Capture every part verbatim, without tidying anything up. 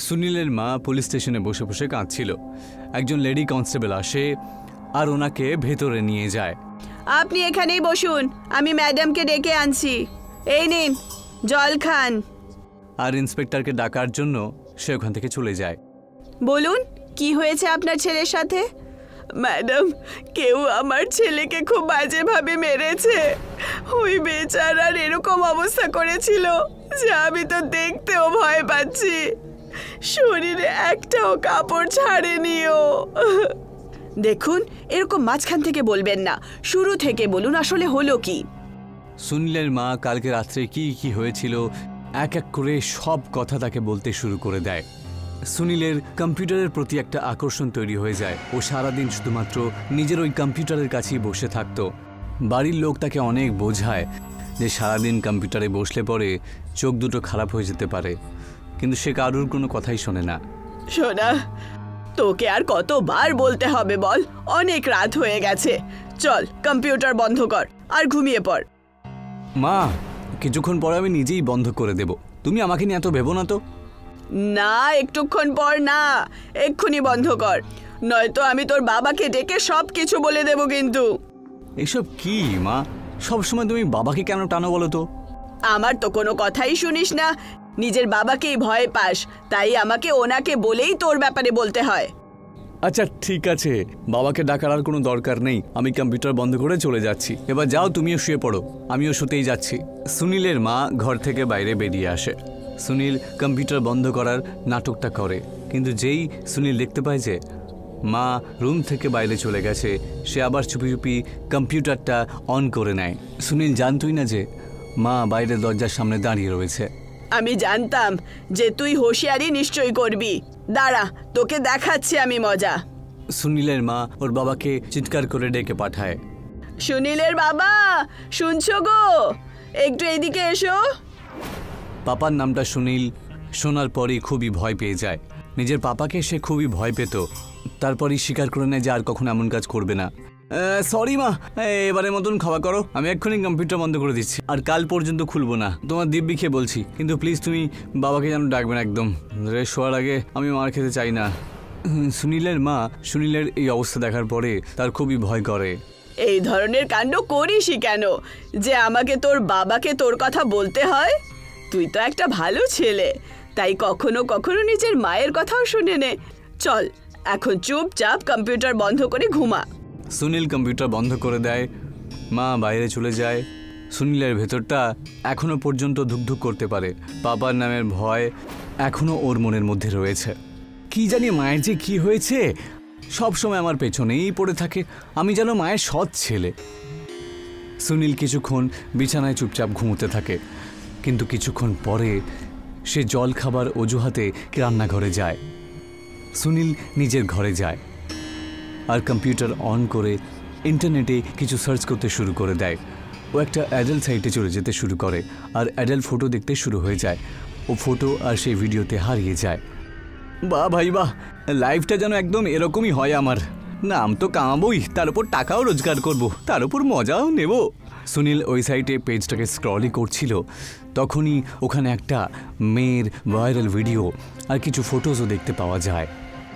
সুনীলের মা পুলিশ স্টেশনে বসে বসে কাঁদছিল। একজন লেডি কনস্টেবল আসে আর ওনাকে ভেতরে নিয়ে যায়। আপনি এখানেই বসুন, আমি ম্যাডামকে ডেকে আনছি। এই নিন জল খান। আর ইন্সপেক্টরকে ডাকার জন্য সে ওখান থেকে চলে যায়। বলুন কি হয়েছে আপনার ছেলের সাথে? ম্যাডাম, কেউ আমার ছেলেকে খুব বাজেভাবে মেরেছে। ওই বেচারার এরকম অবস্থা করেছিল যে আমি তো দেখতেও ভয় পাচ্ছি। শরীরে একটাও কাপড় ছাড়েনিও। দেখুন, এরকম মাঝখান থেকে বলবেন না, শুরু থেকে বলুন আসলে হলো কি। সুনীলের মা কালকে রাত্রে কি কি হয়েছিল এক এক করে সব কথা তাকে বলতে শুরু করে দেয়। সুনীলের কম্পিউটারের প্রতি একটা আকর্ষণ তৈরি হয়ে যায়। ও সারাদিন শুধুমাত্র নিজের ওই কম্পিউটারের কাছেই বসে থাকতো। বাড়ির লোক তাকে অনেক বোঝায় যে সারাদিন কম্পিউটারে বসলে পরে চোখ দুটো খারাপ হয়ে যেতে পারে, কিন্তু সে কারুর কোনো কথাই শোনে না। শোনা, তোকে আর কতবার বলতে হবে বল? অনেক রাত হয়ে গেছে, চল কম্পিউটার বন্ধ কর আর ঘুমিয়ে পড়। মা, কিছুক্ষণ পরে আমি নিজেই বন্ধ করে দেব, তুমি আমাকে নিয়ে এত ভেবো না তো। না, একটুক্ষণ পর না, এক্ষুনি বন্ধ কর, নয়তো আমি তোর বাবাকে ডেকে সব কিছু বলে দেব। কিন্তু এসব কি মা, সব সময় তুমি বাবাকে কেন টানো বলো তো? আমার তো কোনো কথাই শুনিস না, নিজের বাবাকেই ভয় পাস, তাই আমাকে ওনাকে বলেই তোর ব্যাপারে বলতে হয়। আচ্ছা ঠিক আছে, বাবাকে ডাকার আর কোনো দরকার নেই, আমি কম্পিউটার বন্ধ করে চলে যাচ্ছি। এবার যাও, তুমিও শুয়ে পড়ো, আমিও শুতেই যাচ্ছি। সুনীলের মা ঘর থেকে বাইরে বেরিয়ে আসে। সুনীল কম্পিউটার বন্ধ করার নাটকটা করে, কিন্তু যেই সুনীল দেখতে পায় যে মা রুম থেকে বাইরে চলে গেছে, সে আবার চুপি চুপি কম্পিউটারটা অন করে নেয়। সুনীল জানতই না যে মা বাইরের দরজার সামনে দাঁড়িয়ে রয়েছে। আমি জানতাম যে তুই হুঁশিয়ারি নিশ্চয়ই করবি, দাঁড়া তোকে দেখাচ্ছি আমি মজা। সুনীলের মা ওর বাবাকে চিৎকার করে ডেকে পাঠায়। সুনীলের বাবা, শুনছো গো? একটু এদিকে এসো। পাপার নামটা সুনীল শোনার পরই খুবই ভয় পেয়ে যায়। নিজের পাপাকে সে খুবই ভয় পেত, তারপরই স্বীকার করে নেয় যে আর কখনো এমন কাজ করবে না। সরি মা, এবারের মতন ক্ষমা করো, আমি এক্ষুনি কম্পিউটার বন্ধ করে দিচ্ছি, আর কাল পর্যন্ত খুলবো না, তোমার দিব্যি খেয়ে বলছি। কিন্তু প্লিজ তুমি বাবাকে যেন ডাকবেন একদম, রেস্ট হওয়ার আগে আমি মার খেতে চাই না। সুনীলের মা সুনীলের এই অবস্থা দেখার পরে তার খুবই ভয় করে। এই ধরনের কাণ্ড করিসই কেন যে আমাকে তোর বাবাকে তোর কথা বলতে হয়? তুই তো একটা ভালো ছেলে, তাই কখনো কখনো নিজের মায়ের কথাও শুনে নে। চল এখন চুপচাপ কম্পিউটার বন্ধ করে ঘুমা। সুনীল কম্পিউটার বন্ধ করে দেয়, মা বাইরে চলে যায়। সুনীলের ভেতরটা এখনো পর্যন্ত ধুকধুক করতে পারে, পাপার নামের ভয় এখনো ওর মনের মধ্যে রয়েছে। কি জানি মায়ের যে কি হয়েছে, সব সময় আমার পেছনেই পড়ে থাকে, আমি যেন মায়ের সৎ ছেলে। সুনীল কিছুক্ষণ বিছানায় চুপচাপ ঘুমোতে থাকে, কিন্তু কিছুক্ষণ পরে সে জল খাবার অজুহাতে রান্নাঘরে যায়। সুনীল নিজের ঘরে যায় আর কম্পিউটার অন করে ইন্টারনেটে কিছু সার্চ করতে শুরু করে দেয়। ও একটা অ্যাডাল্ট সাইটে চলে যেতে শুরু করে আর অ্যাডাল্ট ফটো দেখতে শুরু হয়ে যায়। ও ফটো আর সেই ভিডিওতে হারিয়ে যায়। বাহ ভাই বাহ, লাইফটা যেন একদম এরকমই হয় আমার। নাম তো কামাবোই, তার উপর টাকাও রোজগার করব, তার উপর মজাও নেব। সুনীল ওই সাইটে পেজটাকে স্ক্রলই করছিল, তখনই ওখানে একটা মেয়ের ভাইরাল ভিডিও আর কিছু ফটোজও দেখতে পাওয়া যায়।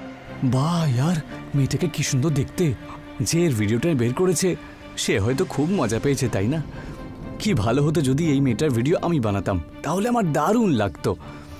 বাহ ইয়ার, মেয়েটাকে কি সুন্দর দেখতে, যে এর ভিডিওটা বের করেছে সে হয়তো খুব মজা পেয়েছে, তাই না? কি ভালো হতো যদি এই মেয়েটার ভিডিও আমি বানাতাম, তাহলে আমার দারুণ লাগতো।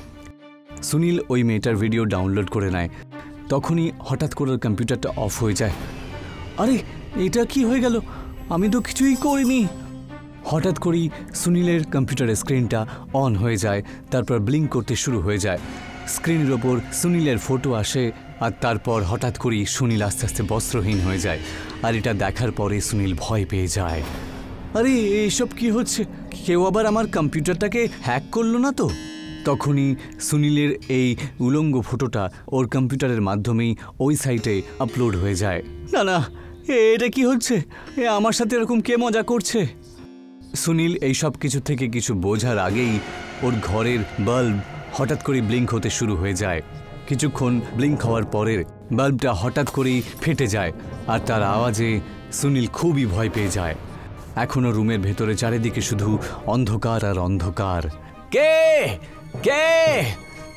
সুনীল ওই মেয়েটার ভিডিও ডাউনলোড করে নেয়, তখনই হঠাৎ করে কম্পিউটারটা অফ হয়ে যায়। আরে এটা কি হয়ে গেল, আমি তো কিছুই করিনি। হঠাৎ করেই সুনীলের কম্পিউটারের স্ক্রিনটা অন হয়ে যায়, তারপর ব্লিঙ্ক করতে শুরু হয়ে যায়। স্ক্রিনের ওপর সুনীলের ফটো আসে আর তারপর হঠাৎ করেই সুনীল আস্তে আস্তে বস্ত্রহীন হয়ে যায়। আর এটা দেখার পরে সুনীল ভয় পেয়ে যায়। আরে এইসব কি হচ্ছে, কেউ আবার আমার কম্পিউটারটাকে হ্যাক করলো না তো? তখনই সুনীলের এই উলঙ্গ ফটোটা ওর কম্পিউটারের মাধ্যমেই ওই সাইটে আপলোড হয়ে যায়। না না, এটা কি হচ্ছে, এ আমার সাথে এরকম কে মজা করছে? সুনীল এই সব কিছু থেকে কিছু বোঝার আগেই ওর ঘরের বাল্ব হঠাৎ করে ব্লিঙ্ক হতে শুরু হয়ে যায়। কিছুক্ষণ ব্লিঙ্ক হওয়ার পরে বাল্বটা হঠাৎ করেই ফেটে যায় আর তার আওয়াজে সুনীল খুবই ভয় পেয়ে যায়। এখনও রুমের ভেতরে চারিদিকে শুধু অন্ধকার আর অন্ধকার। কে কে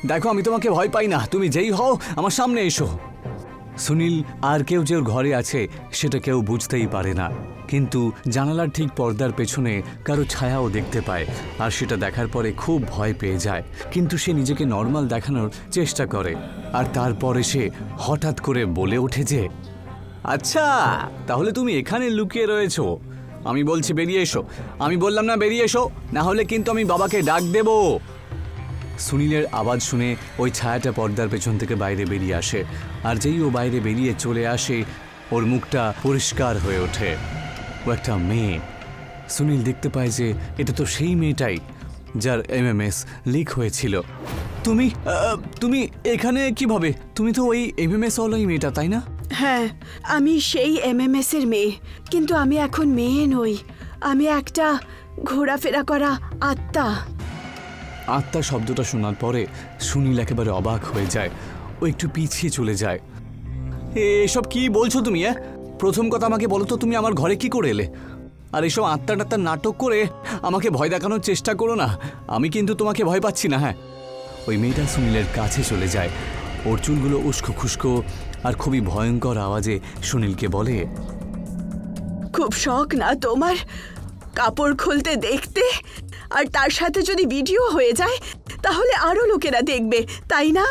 দেখো আমি তোমাকে ভয় পাই না, তুমি যেই হও আমার সামনে এসো। সুনীল আর কেউ যে ওর ঘরে আছে সেটা কেউ বুঝতেই পারে না, কিন্তু জানালার ঠিক পর্দার পেছনে কারো ছায়াও দেখতে পায়, আর সেটা দেখার পরে খুব ভয় পেয়ে যায়। কিন্তু সে নিজেকে নর্মাল দেখানোর চেষ্টা করে, আর তারপরে সে হঠাৎ করে বলে ওঠে যে, আচ্ছা তাহলে তুমি এখানে লুকিয়ে রয়েছো, আমি বলছি বেরিয়ে এসো। আমি বললাম না বেরিয়ে এসো, না হলে কিন্তু আমি বাবাকে ডাক দেব। সুনীলের আওয়াজ শুনে ওই ছায়াটা পর্দার পেছন থেকে বাইরে বেরিয়ে আসে, আর যেই ও বাইরে বেরিয়ে চলে আসে ওর মুখটা পরিষ্কার হয়ে ওঠে। ও একটা মেয়ে। সুনীল দেখতে পায় যে এটা তো সেই মেয়েটাই যার এমএমএস লিক হয়েছিল। তুমি তুমি এখানে কিভাবে? তুমি তো ওই এমএমএস ওয়ালাই মেয়েটা, তাই না? হ্যাঁ, আমি সেই এমএমএস এর মেয়ে, কিন্তু আমি এখন মেয়ে নই, আমি একটা ঘোরাফেরা করা আত্মা। আত্মা শব্দটা শোনার পরে সুনীল একেবারে অবাক হয়ে যায়। ও একটু পিছিয়ে চলে যায়। এসব কি বলছো তুমি? হ্যাঁ, প্রথম কথা আমাকে বলো তো তুমি আমার ঘরে কি করে এলে? আর এসব আত্মা টাত্মার নাটক করে আমাকে ভয় দেখানোর চেষ্টা করো না, আমি কিন্তু তোমাকে ভয় পাচ্ছি না। হ্যাঁ। ওই মেয়েটা সুনীলের কাছে চলে যায়, ওর চুলগুলো উস্কো খুস্কো আর খুবই ভয়ঙ্কর আওয়াজে সুনীলকে বলে, খুব শখ না তোমার কাপড় খুলতে দেখতে? আর তার সাথে যদি ভিডিও হয়ে যায় তাহলে আরো লোকেরা দেখবে, তাই না?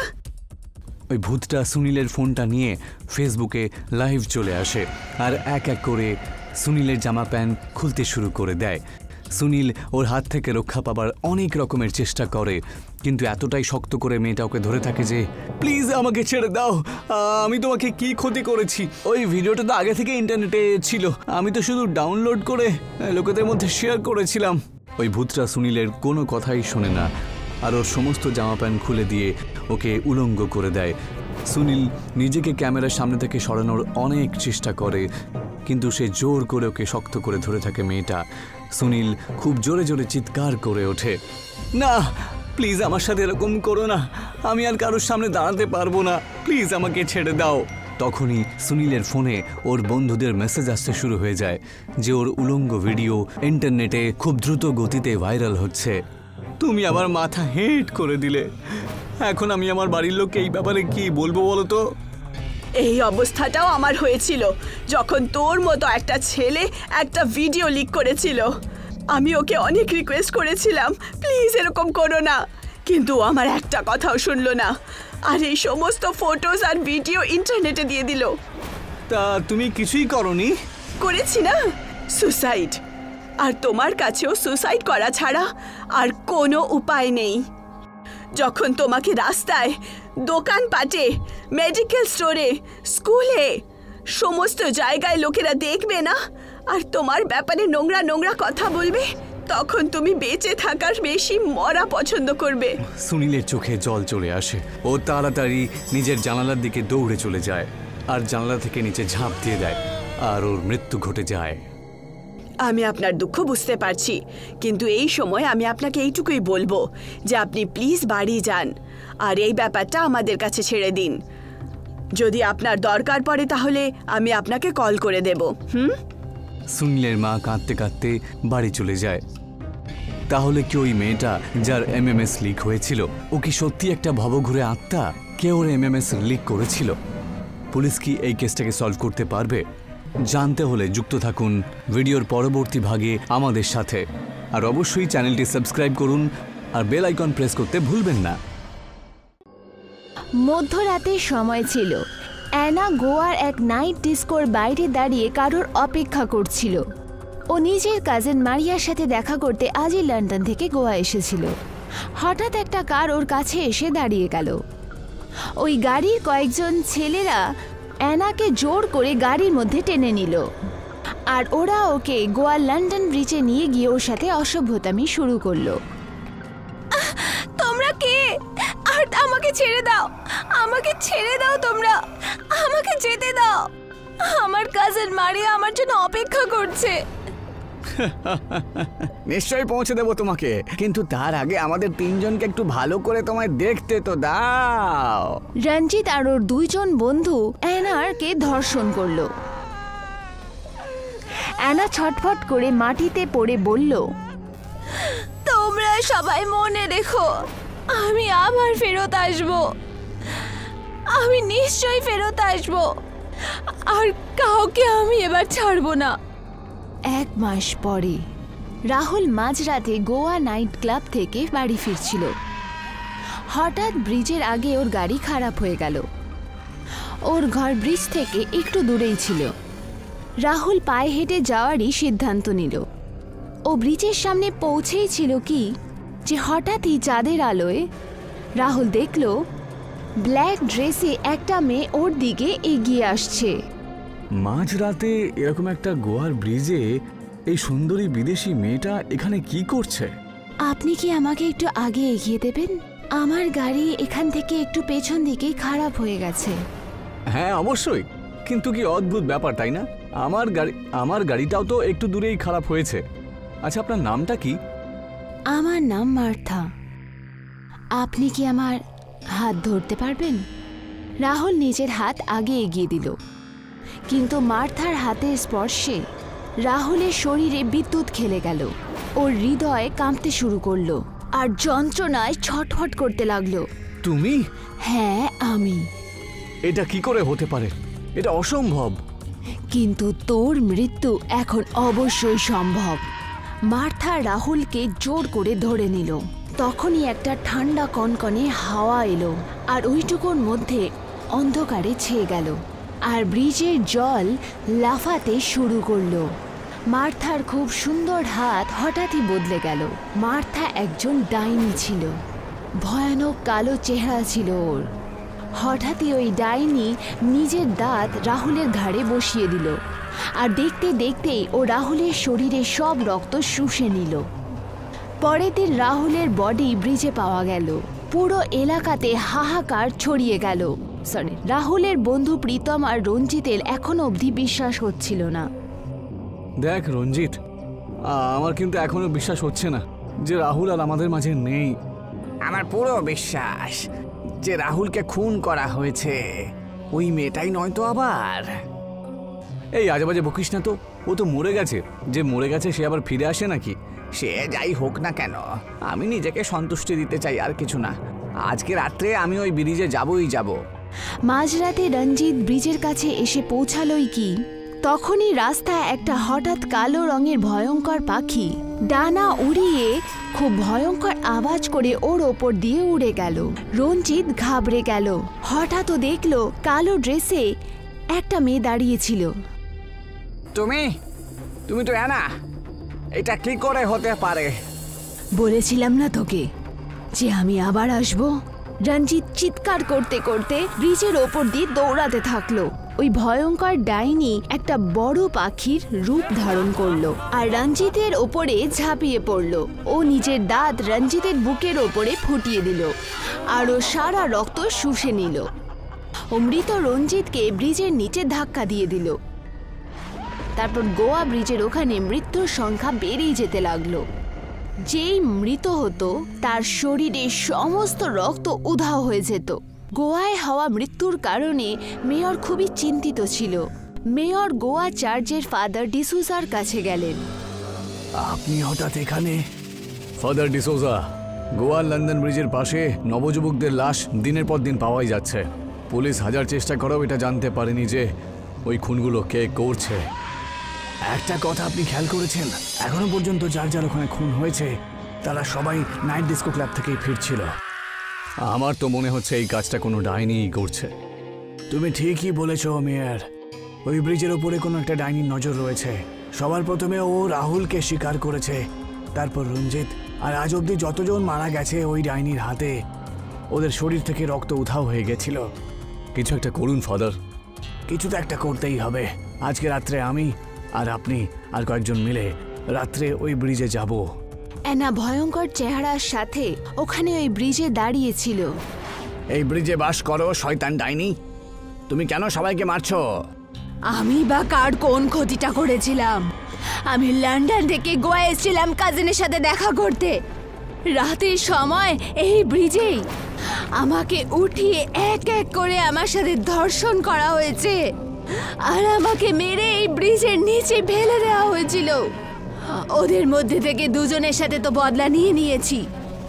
ওই ভূতটা সুনীলের ফোনটা নিয়ে ফেসবুকে লাইভ চলে আসে, আর এক এক করে সুনীলের জামা প্যান্ট খুলতে শুরু করে দেয়। সুনীল ওর হাত থেকে রক্ষা পাবার অনেক রকমের চেষ্টা করে, কিন্তু এতটাই শক্ত করে মেয়েটা ওকে ধরে থাকে যে, প্লিজ আমাকে ছেড়ে দাও, আমি তোমাকে কি ক্ষতি করেছি? ওই ভিডিওটা তো আগে থেকে ইন্টারনেটে ছিল, আমি তো শুধু ডাউনলোড করে লোকেদের মধ্যে শেয়ার করেছিলাম। ওই ভূতটা সুনীলের কোনো কথাই শোনে না, আর ওর সমস্ত জামা প্যান্ট খুলে দিয়ে ওকে উলঙ্গ করে দেয়। সুনীল নিজেকে ক্যামেরার সামনে থেকে সরানোর অনেক চেষ্টা করে, কিন্তু সে জোর করে ওকে শক্ত করে ধরে থাকে মেয়েটা। সুনীল খুব জোরে জোরে চিৎকার করে ওঠে, না প্লিজ আমার সাথে এরকম করো না, আমি আর কারোর সামনে দাঁড়াতে পারবো না, প্লিজ আমাকে ছেড়ে দাও। তখনই সুনীলের ফোনে ওর বন্ধুদের মেসেজ আসতে শুরু হয়ে যায় যে ওর উলঙ্গ ভিডিও ইন্টারনেটে খুব দ্রুত গতিতে ভাইরাল হচ্ছে। তুমি আমার মাথা হেট করে দিলে, এখন আমি আমার বাড়ির লোককে এই ব্যাপারে কি বলবো বলো তো? এই অবস্থাটাও আমার হয়েছিল যখন তোর মতো একটা ছেলে একটা ভিডিও লিক করেছিল। আমি ওকে অনেক রিকোয়েস্ট করেছিলাম, প্লিজ এরকম করো না, কিন্তু আমার একটা কথাও শুনলো না, আর এই সমস্ত ফটোস আর ভিডিও ইন্টারনেটে দিয়ে দিল। তা তুমি কিছুই করনি? করেছি না, সুসাইড। আর তোমার কাছেও সুসাইড করা ছাড়া আর কোনো উপায় নেই। যখন তোমাকে রাস্তায়, দোকানপাটে, মেডিকেল স্টোরে, স্কুলে, সমস্ত জায়গায় লোকেরা দেখবে না আর তোমার ব্যাপারে নোংরা নোংরা কথা বলবে, তখন তুমি বেঁচে থাকার বেশি মরা পছন্দ করবে। সুনীলের চোখে জল চলে আসে, ও তাড়াতাড়ি নিজের জানালার দিকে দৌড়ে চলে যায় আর জানালা থেকে নিচে ঝাঁপ দিয়ে দেয়, আর ওর মৃত্যু ঘটে যায়। আমি আপনার দুঃখ বুঝতে পারছি, কিন্তু এই সময় আমি আপনাকে এইটুকুই বলবো যে আপনি প্লিজ বাড়ি যান আর এই ব্যাপারটা আমাদের কাছে ছেড়ে দিন। যদি আপনার দরকার পড়ে তাহলে আমি আপনাকে কল করে দেব। হুম? সুনীলের মা কাঁদতে কাঁদতে বাড়ি চলে যায়। তাহলে কি ওই মেয়েটা যার এমএমএস লিক হয়েছিল, ও কি সত্যি একটা ভবঘুরে আত্মা? কে ওর এমএমএস লিক করেছিল? পুলিশ কি এই কেসটাকে সলভ করতে পারবে? জানতে হলে যুক্ত থাকুন ভিডিওর পরবর্তী ভাগে আমাদের সাথে, আর অবশ্যই চ্যানেলটি সাবস্ক্রাইব করুন আর বেল আইকন প্রেস করতে ভুলবেন না। মধ্যরাতের সময় ছিল। অ্যানা গোয়ার এক নাইট ডিস্কোর বাইরে দাঁড়িয়ে কারোর অপেক্ষা করছিল। ও নিজের কাজিন মারিয়ার সাথে দেখা করতে আজই লন্ডন থেকে গোয়া এসেছিল। হঠাৎ একটা কার ওর কাছে এসে দাঁড়িয়ে গেল। ওই গাড়ির কয়েকজন ছেলেরা অ্যানাকে জোর করে গাড়ির মধ্যে টেনে নিল, আর ওরা ওকে গোয়ার লন্ডন ব্রিজে নিয়ে গিয়ে ওর সাথে অসভ্যতামি শুরু করলো। তোমরা কে? আর আমাকে ছেড়ে দাও, আমাকে ছেড়ে দাও, তোমরা আমাকে যেতে দাও, আমার কাজিন মারিয়া আমার জন্য অপেক্ষা করছে। নিশ্চয়ই পৌঁছে দেবো তোমাকে, কিন্তু তার আগে আমাদের তিনজনকে একটু ভালো করে তোমায় দেখতে তো দাও। রঞ্জিত আর ওর দুইজন বন্ধু অ্যানারকে ধর্ষণ করলো। অ্যানা ছটফট করে মাটিতে পড়ে বলল, তোমরা সবাই মনে রেখো, আমি আবার ফেরত আসব, আমি নিশ্চয়ই ফেরত আসব, আর কাউকে আমি এবার ছাড়ব না। এক মাস পরে রাহুল মাঝরাতে গোয়া নাইট ক্লাব থেকে বাড়ি ফিরছিল। হঠাৎ ব্রিজের আগে ওর গাড়ি খারাপ হয়ে গেল। ওর ঘর ব্রিজ থেকে একটু দূরেই ছিল। রাহুল পায়ে হেঁটে যাওয়ারই সিদ্ধান্ত নিল। ও ব্রিজের সামনে পৌঁছেই ছিল কি যে হঠাৎই চাঁদের আলোয় রাহুল দেখল ব্ল্যাক ড্রেসে একটা মেয়ে ওর দিকে এগিয়ে আসছে। মাঝরাতে এরকম একটা গোয়ার ব্রিজে এই সুন্দরী বিদেশি মেয়েটা এখানে কি করছে? আপনি কি আমাকে একটু আগে এগিয়ে দেবেন? আমার গাড়ি এখান থেকে একটু পেছন দিকেই খারাপ হয়ে গেছে। হ্যাঁ অবশ্যই, কিন্তু কি অদ্ভুত ব্যাপার তাই না? আমার গাড়ি আমার গাড়িটাও তো একটু দূরেই খারাপ হয়েছে। আচ্ছা, আপনার নামটা কি? আমার নাম মার্থা। আপনি কি আমার হাত ধরতে পারবেন? রাহুল নিজের হাত আগে এগিয়ে দিল, কিন্তু মার্থার হাতের স্পর্শে রাহুলের শরীরে বিদ্যুৎ খেলে গেল। ওর হৃদয় কাঁপতে শুরু করলো আর যন্ত্রণায় ছটফট করতে লাগলো। তুমি? হ্যাঁ আমি। এটা কি করে হতে পারে? এটা অসম্ভব। কিন্তু তোর মৃত্যু এখন অবশ্যই সম্ভব। মার্থা রাহুলকে জোর করে ধরে নিল। তখনই একটা ঠান্ডা কনকনে হাওয়া এলো আর ওইটুকুর মধ্যে অন্ধকারে ছেয়ে গেল আর ব্রিজের জল লাফাতে শুরু করলো। মার্থার খুব সুন্দর হাত হঠাৎই বদলে গেল। মার্থা একজন ডাইনি ছিল। ভয়ানক কালো চেহারা ছিল ওর। হঠাৎই ওই ডাইনি নিজের দাঁত রাহুলের ঘাড়ে বসিয়ে দিল আর দেখতে দেখতেই ও রাহুলের শরীরে সব রক্ত শুষে নিল। পরের দিন রাহুলের বডি ব্রিজে পাওয়া গেল। পুরো এলাকাতে হাহাকার ছড়িয়ে গেল। সরি, রাহুলের বন্ধু প্রীতম আর রঞ্জিতের এখনো অবধি বিশ্বাস হচ্ছিল না। দেখ রঞ্জিত, আমার কিন্তু এখনো বিশ্বাস হচ্ছে না যে রাহুল আর আমাদের মাঝে নেই। আমার পুরো বিশ্বাস যে রাহুলকে খুন করা হয়েছে। ওই মেয়েটাই নয় তো আবার। এই আজেবাজে বকিস না তো, ও তো মরে গেছে। যে মরে গেছে সে আবার ফিরে আসে নাকি? সে যাই হোক না কেন, আমি নিজেকে সন্তুষ্টি দিতে চাই, আর কিছু না। আজকে রাত্রে আমি ওই ব্রিজে যাবই যাব। মাঝরাতে রঞ্জিত ব্রিজের কাছে এসে পৌঁছালোই কি তখনই রাস্তায় একটা হঠাৎ কালো রঙের ভয়ঙ্কর পাখি ডানা উড়িয়ে খুব ভয়ঙ্কর আওয়াজ করে ওর ওপর দিয়ে উড়ে গেল। রঞ্জিত ঘাবড়ে গেল। হঠাৎ ও দেখলো কালো ড্রেসে একটা মেয়ে দাঁড়িয়েছিল। তুমি তুমি তো অ্যানা, এটা কি করে হতে পারে? বলেছিলাম না তোকে যে আমি আবার আসব। রঞ্জিত চিৎকার করতে করতে ব্রিজের ওপর দিয়ে দৌড়াতে থাকলো। ওই ভয়ঙ্কর ডাইনি একটা বড় পাখির রূপ ধারণ করলো আর রঞ্জিতের ওপরে ঝাঁপিয়ে পড়লো। ও নিজের দাঁত রঞ্জিতের বুকের ওপরে ফুটিয়ে দিল আর ও সারা রক্ত শুষে নিল। ও মৃত রঞ্জিতকে ব্রিজের নিচে ধাক্কা দিয়ে দিল। তারপর গোয়া ব্রিজের ওখানে মৃত্যুর সংখ্যা বেড়েই যেতে লাগলো। যেই মৃত হতো তার শরীরে সমস্ত রক্ত উধাও হয়ে যেত। গোয়ায় হওয়া মৃত্যুর কারণে মেয়র খুবই চিন্তিত ছিল। মেয়র গোয়া চার্চের ফাদার ডিসুজার কাছে গেলেন। আপনি হঠাৎ এখানে? ফাদার ডিসোজা, গোয়ার লন্ডন ব্রিজের পাশে নবযুবকদের লাশ দিনের পর দিন পাওয়াই যাচ্ছে। পুলিশ হাজার চেষ্টা করেও এটা জানতে পারেনি যে ওই খুনগুলো কে করছে। একটা কথা আপনি খেয়াল করেছেন, এখনো পর্যন্ত যার যার ওখানে খুন হয়েছে তারা সবাই নাইট ডিস্কো ক্লাব থেকেই ফিরছিল। আমার তো মনে হচ্ছে এই কাজটা কোনো ডাইনিই করছে। তুমি ঠিকই বলেছ মেয়ার, ওই ব্রিজের ওপরে কোনো একটা ডাইনির নজর রয়েছে। সবার প্রথমে ও রাহুলকে স্বীকার করেছে, তারপর রঞ্জিত, আর আজ অবধি যতজন মারা গেছে ওই ডাইনির হাতে ওদের শরীর থেকে রক্ত উধাও হয়ে গেছিল। কিছু একটা করুন ফাদার। কিছু তো একটা করতেই হবে। আজকে রাত্রে আমি আর আপনি আর কয়েকজন মিলে রাত্রে ওই ব্রিজে যাব। অ্যানা ভয়ঙ্কর চেহারার সাথে ওখানে ওই ব্রিজে দাঁড়িয়েছিল। এই ব্রিজে বাস করো শয়তান ডাইনি, তুমি কেন সবাইকে মারছো? আমি বা কার কোন ক্ষতিটা করেছিলাম? আমি লন্ডন থেকে গোয়া এসেছিলাম কাজিনের সাথে দেখা করতে। রাতের সময় এই ব্রিজেই আমাকে উঠিয়ে এক এক করে আমার সাথে ধর্ষণ করা হয়েছে আর আমাকে মেরে এই ব্রিজের নিচে ফেলে দেওয়া হয়েছিল। ওদের মধ্যে থেকে দুজনের সাথে তো বদলা নিয়ে নিয়েছি।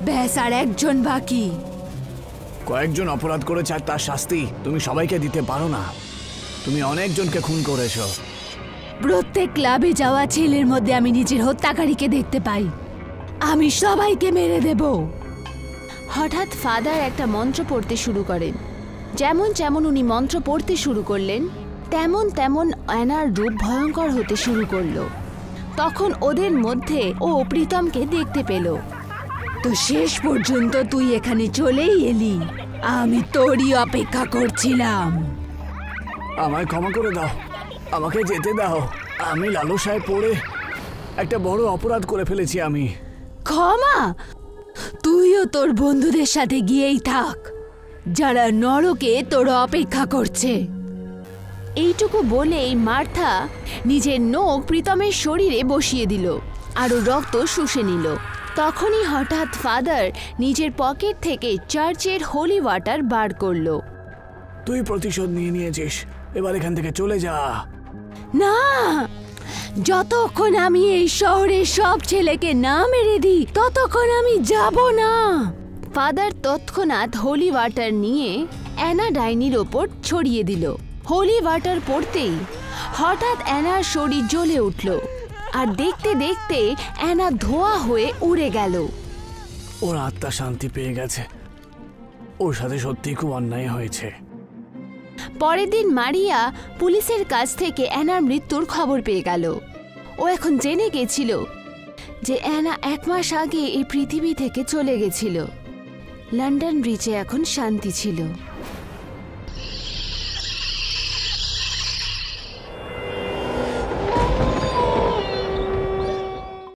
ব্যাস আর একজন বাকি। কয়েকজন অপরাধ করেছে আর তার শাস্তি তুমি সবাইকে দিতে পারো না। তুমি অনেকজনকে খুন করেছো। প্রত্যেক ক্লাবে যাওয়া ছেলের মধ্যে আমি নিজের হত্যাকারীকে দেখতে পাই। আমি সবাইকে মেরে দেব। হঠাৎ ফাদার একটা মন্ত্র পড়তে শুরু করেন। যেমন যেমন উনি মন্ত্র পড়তে শুরু করলেন তেমন তেমন অ্যানার রূপ ভয়ঙ্কর হতে শুরু করলো। তখন ওদের মধ্যে ও প্রীতমকে দেখতে পেল। তো শেষ পর্যন্ত তুই এখানে চলেই এলি। আমি তোরই অপেক্ষা করছিলাম। আমায় ক্ষমা করে দাও, আমাকে যেতে দাও। আমি লালসায় পড়ে একটা বড় অপরাধ করে ফেলেছি আমি। ক্ষমা? তুইও তোর বন্ধুদের সাথে গিয়েই থাক, যারা নরকে তোর অপেক্ষা করছে। এইটুকু বলেই মার্থা নিজের নখ প্রীতমের শরীরে বসিয়ে দিল আর রক্ত শুষে নিল। তখনই হঠাৎ ফাদার নিজের পকেট থেকে চার্চের হোলি ওয়াটার বার করলো। তুই প্রতিশোধ নিয়ে নিয়েছিস, এবার এখান থেকে চলে যা। না, যতক্ষণ আমি এই শহরের সব ছেলেকে না মেরে দিই ততক্ষণ আমি যাব না। ফাদার তৎক্ষণাৎ হোলি ওয়াটার নিয়ে অ্যানা ডাইনির ওপর ছড়িয়ে দিল। হোলি ওয়াটার পড়তেই হঠাৎ অ্যানার শরীর জ্বলে উঠল আর দেখতে দেখতে অ্যানা ধোঁয়া হয়ে উড়ে গেল। ওর আত্মা শান্তি পেয়ে গেছে। ওর সাথে সত্যি খুব অন্যায় হয়েছে। পরের দিন মারিয়া পুলিশের কাছ থেকে অ্যানার মৃত্যুর খবর পেয়ে গেল। ও এখন জেনে গেছিল যে অ্যানা এক মাস আগে এই পৃথিবী থেকে চলে গেছিল। লন্ডন ব্রিজে এখন শান্তি ছিল।